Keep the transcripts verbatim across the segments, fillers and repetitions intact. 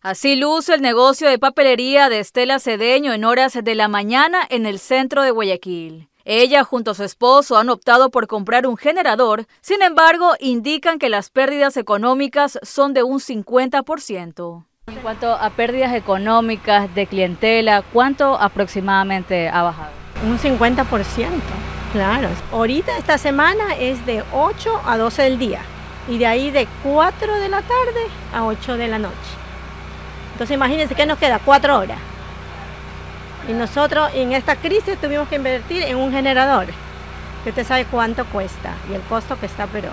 Así luce el negocio de papelería de Estela Cedeño en horas de la mañana en el centro de Guayaquil. Ella junto a su esposo han optado por comprar un generador, sin embargo, indican que las pérdidas económicas son de un cincuenta por ciento. En cuanto a pérdidas económicas de clientela, ¿cuánto aproximadamente ha bajado? Un cincuenta por ciento, claro. Ahorita esta semana es de ocho a doce del día y de ahí de cuatro de la tarde a ocho de la noche. Entonces imagínense que nos queda cuatro horas. Y nosotros en esta crisis tuvimos que invertir en un generador, que usted sabe cuánto cuesta y el costo que está pero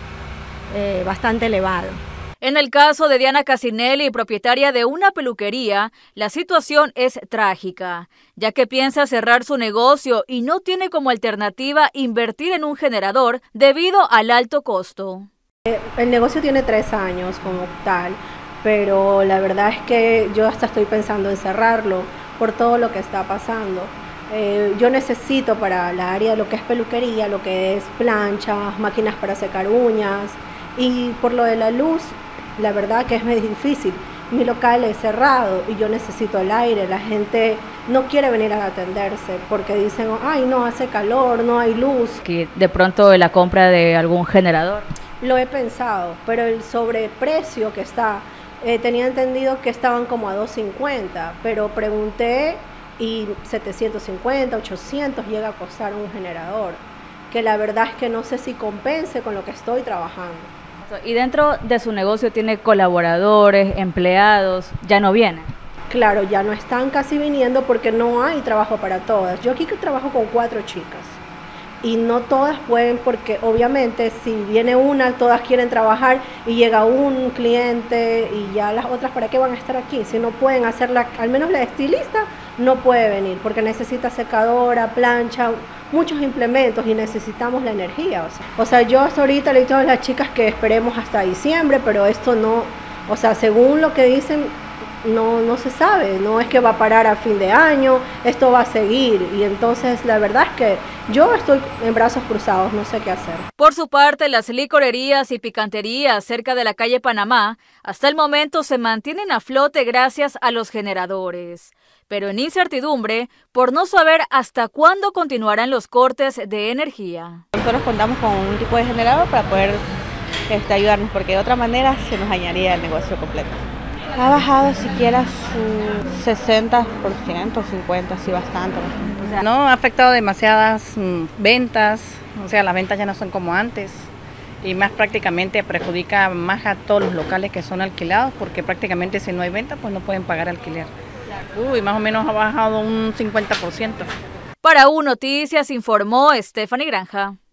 eh, bastante elevado. En el caso de Diana Casinelli, propietaria de una peluquería, la situación es trágica, ya que piensa cerrar su negocio y no tiene como alternativa invertir en un generador debido al alto costo. El negocio tiene tres años como tal, pero la verdad es que yo hasta estoy pensando en cerrarlo por todo lo que está pasando. Eh, yo necesito para la área de lo que es peluquería, lo que es planchas, máquinas para secar uñas, y por lo de la luz, la verdad que es muy difícil. Mi local es cerrado y yo necesito el aire. La gente no quiere venir a atenderse porque dicen, ay no, hace calor, no hay luz. Que de pronto la compra de algún generador. Lo he pensado, pero el sobreprecio que está, eh, tenía entendido que estaban como a doscientos cincuenta, pero pregunté y setecientos cincuenta, ochocientos llega a costar un generador, que la verdad es que no sé si compense con lo que estoy trabajando. ¿Y dentro de su negocio tiene colaboradores, empleados? ¿Ya no vienen? Claro, ya no están casi viniendo porque no hay trabajo para todas. Yo aquí que trabajo con cuatro chicas y no todas pueden porque obviamente si viene una, todas quieren trabajar y llega un cliente y ya las otras, ¿para qué van a estar aquí? Si no pueden hacerla, al menos la estilista no puede venir porque necesita secadora, plancha, muchos implementos y necesitamos la energía. O sea, o sea yo hasta ahorita le digo a las chicas que esperemos hasta diciembre, pero esto no, o sea, según lo que dicen, no, no se sabe, no es que va a parar a fin de año, esto va a seguir y entonces la verdad es que yo estoy en brazos cruzados, no sé qué hacer. Por su parte, las licorerías y picanterías cerca de la calle Panamá hasta el momento se mantienen a flote gracias a los generadores, pero en incertidumbre por no saber hasta cuándo continuarán los cortes de energía. Nosotros contamos con un tipo de generador para poder este, ayudarnos, porque de otra manera se nos dañaría el negocio completo. Ha bajado siquiera su sesenta por ciento, cincuenta por ciento, sí, bastante. bastante. O sea, no ha afectado demasiadas mm, ventas, o sea, las ventas ya no son como antes y más prácticamente perjudica más a todos los locales que son alquilados porque prácticamente si no hay venta pues no pueden pagar alquiler. Uy, más o menos ha bajado un cincuenta por ciento. Para U Noticias informó Stephanie Granja.